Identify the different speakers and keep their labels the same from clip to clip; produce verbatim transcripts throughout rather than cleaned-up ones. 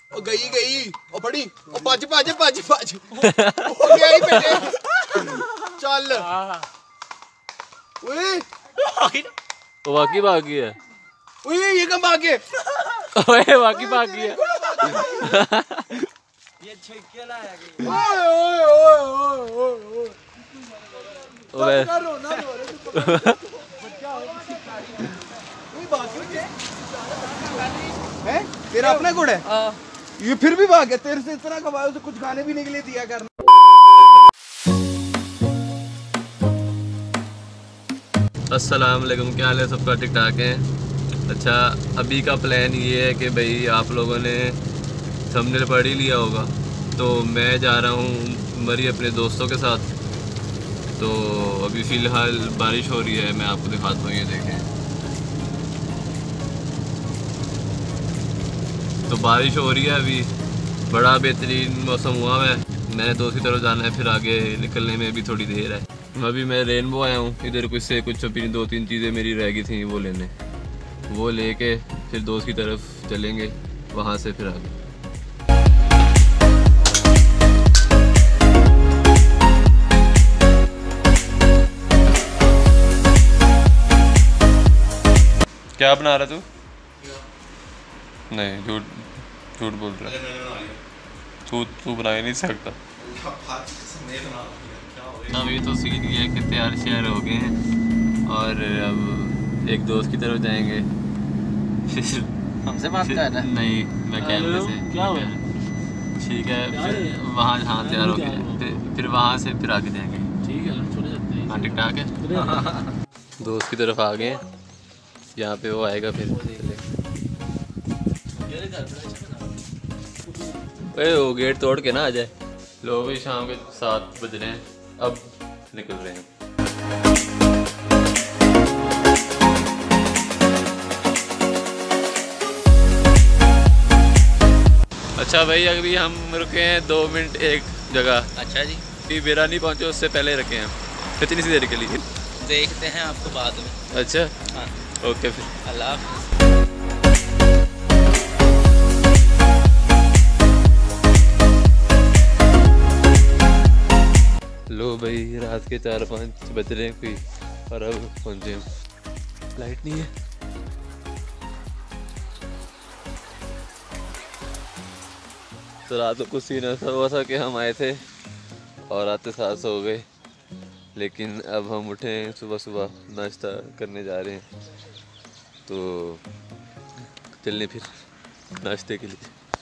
Speaker 1: ओ गई गई ओ फड़ी ओ भज भज भज भज हो गया ही बेटे चल ओए
Speaker 2: वो वाकई भाग गई है।
Speaker 1: ओए ये कब भाग गए
Speaker 2: ओए वाकई भाग गई है।
Speaker 3: ये छक्के लाया गया।
Speaker 1: ओए ओए ओए ओए ओए
Speaker 2: ओए
Speaker 1: रोना रो रहे तू बच्चा हो किसी गाड़ी कोई बात नहीं है तेरा अपना गुड़ है हां ये फिर भी भाग गया तेरे से इतना कमाया उसे कुछ खाने पीने के लिए दिया करना।
Speaker 2: अस्सलाम वालेकुम, क्या हाल है सबका? ठीक ठाक है। अच्छा, अभी का प्लान ये है कि भाई आप लोगों ने थंबनेल पढ़ ही लिया होगा, तो मैं जा रहा हूँ मरी अपने दोस्तों के साथ। तो अभी फ़िलहाल बारिश हो रही है, मैं आपको दिखाता हूँ, ये देखें। तो बारिश हो रही है, अभी बड़ा बेहतरीन मौसम हुआ है। मैंने दोस्त की तरफ जाना है, फिर आगे निकलने में भी थोड़ी देर है। अभी मैं रेनबो आया हूँ, इधर कुछ से कुछ अपनी दो तीन चीज़ें मेरी रह गई थी वो लेने, वो लेके फिर दोस्त की तरफ चलेंगे, वहाँ से फिर आगे। क्या बना रहा तू? नहीं, झूठ झूठ बोल रहा है। तू तू बना ही नहीं सकता। अभी तो सीन ये है कि तैयार शहर हो गए हैं और अब एक दोस्त की तरफ जाएंगे। फिर
Speaker 3: हमसे बात कर रहा है?
Speaker 2: नहीं, मैं कैमरे से।
Speaker 3: क्या हुआ?
Speaker 2: ठीक है, फिर वहाँ हाँ तैयार हो गए, फिर फिर वहाँ से फिर आगे जाएंगे।
Speaker 3: ठीक है, छोड़ सकते हैं।
Speaker 2: हाँ, ठीक ठाक है। दोस्त की तरफ आ गए हैं, यहाँ पे वो आएगा फिर अरे वो गेट तोड़ के ना आ जाए। लोग भी शाम के सात बज रहे हैं, अब निकल रहे हैं। अच्छा भाई, अभी हम रुके हैं दो मिनट एक जगह।
Speaker 3: अच्छा जी,
Speaker 2: अभी बेरा नहीं पहुंचे, उससे पहले रुके हैं। कितनी सी देर के लिए?
Speaker 3: देखते हैं आपको बाद में।
Speaker 2: अच्छा
Speaker 3: हाँ,
Speaker 2: ओके, फिर
Speaker 3: अल्लाह हाफ़िज़।
Speaker 2: लो भाई, रात के चार पाँच बज रहे हैं कोई, और अब पहुँचे हम। लाइट नहीं है। तो रात को कुछ सीन ऐसा हुआ था कि हम आए थे और आते साथ सो गए, लेकिन अब हम उठे हैं सुबह सुबह नाश्ता करने जा रहे हैं, तो चलने फिर नाश्ते के लिए।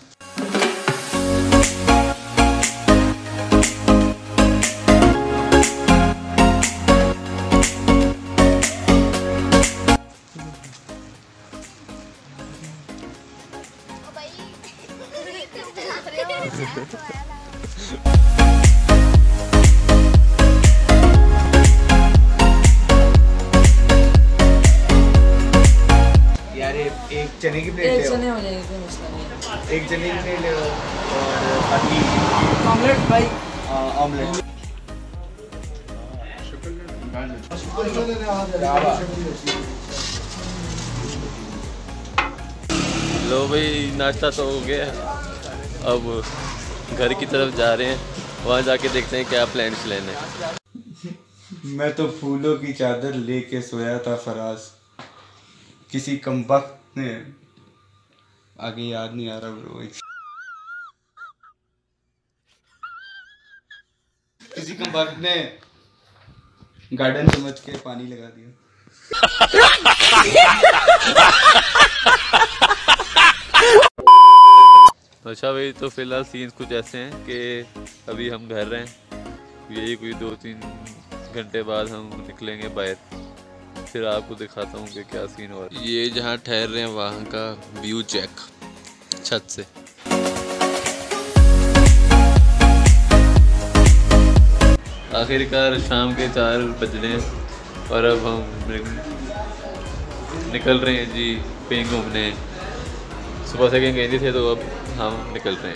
Speaker 1: यार एक चने की प्लेट
Speaker 4: एक चने हो जाएगी, कोई मसला नहीं।
Speaker 1: एक चने की प्लेट ले लो और बाकी
Speaker 4: ऑमलेट भाई।
Speaker 1: ऑमलेट।
Speaker 2: लो भाई, नाश्ता तो हो गया, अब घर की तरफ जा रहे हैं, वहाँ जाके देखते हैं क्या प्लान प्लान है।
Speaker 1: मैं तो फूलों की चादर लेके सोया था फराज, किसी कमबख्त ने, आगे याद नहीं आ रहा ब्रो, किसी कमबख्त ने गार्डन समझ के पानी लगा दिया।
Speaker 2: अच्छा भाई, तो फिलहाल सीन कुछ ऐसे हैं कि अभी हम घर हैं, यही कोई दो तीन घंटे बाद हम निकलेंगे बाहर, फिर आपको दिखाता हूँ कि क्या सीन हो रहा है। ये जहाँ ठहर रहे हैं वहाँ का व्यू चेक छत से। आखिरकार शाम के चार बज रहे हैं और अब हम निकल रहे हैं जी कहीं घूमने। सुबह से कहीं गए थे, तो अब हम निकल रहे हैं।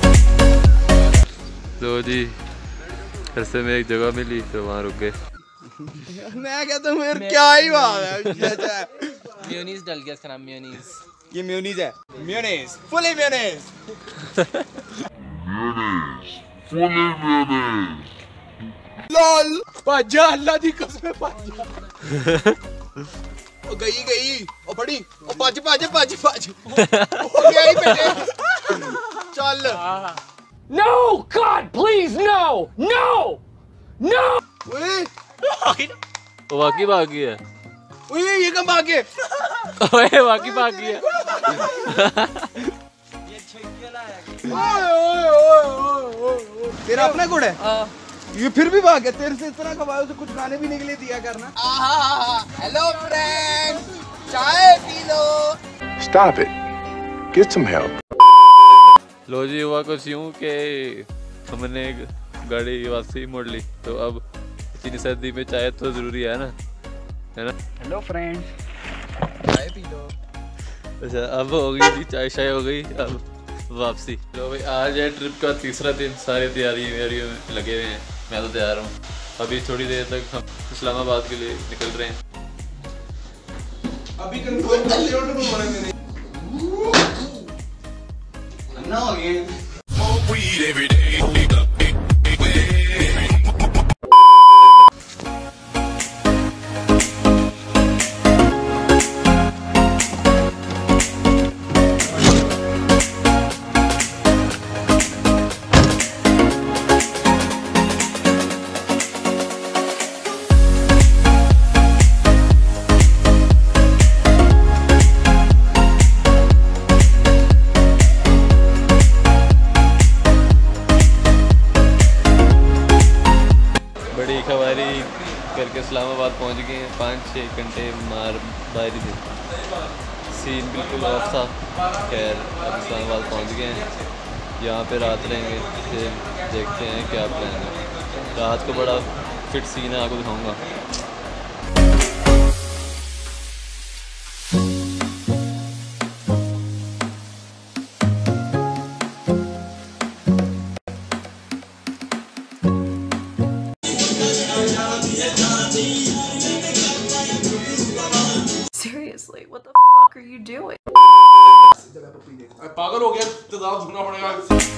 Speaker 2: तो जी रास्ते में एक जगह मिली, तो वहाँ रुक गए।
Speaker 1: मैं कहता हूँ यार क्या ही बात है।
Speaker 3: मेयोनीज डल गया, इसका नाम मेयोनीज।
Speaker 1: ये मेयोनीज है, मेयोनीज, फुली मेयोनीज। लॉल भाजा अल्लाह दी कसम भाजा। ओ गई गई ओ बड़ी ओ भज भज भज भज हो गया ही बेटे चल।
Speaker 5: No, God, please, no, no, no.
Speaker 1: ओए
Speaker 2: वो वाकई भाग गया।
Speaker 1: ओए ये कम भाग गए।
Speaker 2: ओए वाकई भाग गया।
Speaker 1: ओए ओए ओए ओए तेरा अपना घोड़ा है? ये फिर भी भाग गया। तेरे से इतना खवाया उसे कुछ खाने भी के लिए दिया करना। हेलो फ्रेंड, चाय पी लो।
Speaker 6: Stop it. Get some help.
Speaker 2: लो जी हुआ कुछ यूँ कि हमने गाड़ी वापसी मोड़ ली, तो अब इतनी सर्दी में चाय तो ज़रूरी है ना, है ना।
Speaker 1: हेलो फ्रेंड, चाय पी लो।
Speaker 2: अच्छा अब हो गई जी, चाय शाय हो गई, अब वापसी। लो भाई आज है ट्रिप का तीसरा दिन, सारी तैयारी वैयारियों में लगे हुए हैं। मैं तो तैयार हूँ। अभी थोड़ी देर तक हम इस्लामाबाद के लिए निकल रहे हैं।
Speaker 1: अभी कंट्रोल कर ले ऑटो को मारे मैंने। अन्ना हो गए।
Speaker 2: करके इस्लामाबाद पहुंच गए हैं। पाँच छः घंटे मार बारी थे, सीन बिल्कुल ऑफ था। खैर अब इस्लामाबाद पहुंच गए हैं, यहाँ पे रात रहेंगे, फिर देखते हैं क्या प्लान है। रात को बड़ा फिट सीन है, आपको दिखाऊँगा।
Speaker 7: Seriously, what the fuck are you doing?
Speaker 5: पागल हो गया, इंतजार सुनना पड़ेगा।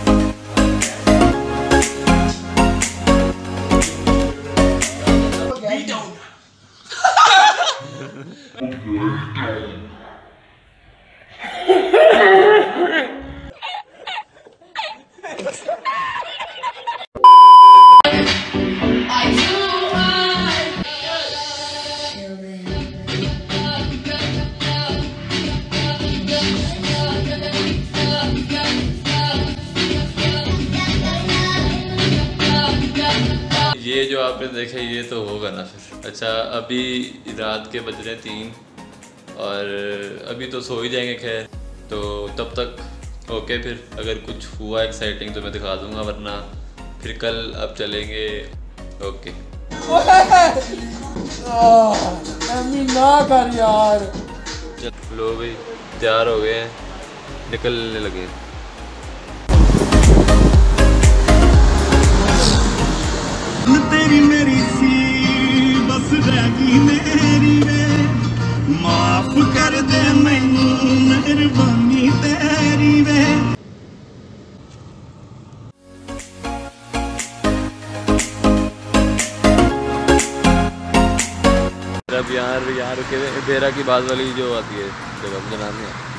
Speaker 2: ये जो आपने देखा ये तो होगा ना फिर। अच्छा अभी रात के बज रहे तीन और अभी तो सो ही जाएंगे। खैर तो तब तक ओके, फिर अगर कुछ हुआ एक्साइटिंग तो मैं दिखा दूंगा, वरना फिर कल अब चलेंगे। ओके
Speaker 5: ना कर यार।
Speaker 2: लो भाई तैयार हो गए हैं, निकलने लगे।
Speaker 8: तेरी मेरी सी बस रही मेरी वे, माफ कर दे मैनू मेहरबानी तेरी वे।
Speaker 2: अब यहाँ यहाँ रुके हुए बेरा की बात वाली जो आती है जगह, मुझे नाम नहीं आता।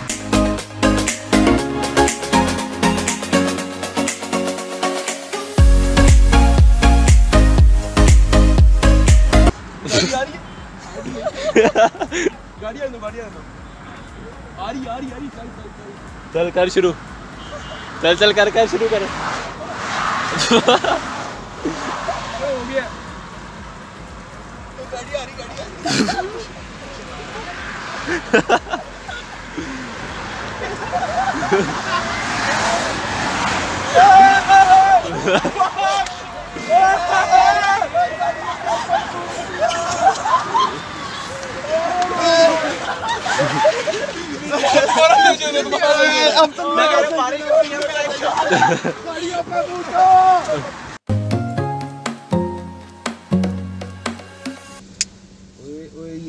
Speaker 1: गाड़ियाँ दो गाड़ियाँ दो आ रही आ रही आ रही चल चल चल
Speaker 2: चल कर शुरू, चल चल कर कर शुरू कर।
Speaker 1: हो गया तो गाड़ी आ रही गाड़ी आ रही। अब तो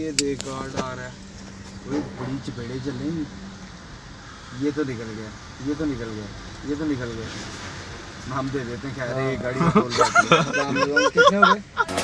Speaker 1: ये देख गार्ड आ रहा है, वही बड़ी चपेड़े चल रही। ये तो निकल गया, ये तो निकल गया, ये तो निकल गया। हम दे देते हैं, खैर ये गाड़ी में खोल जाती है। कितने हो गए?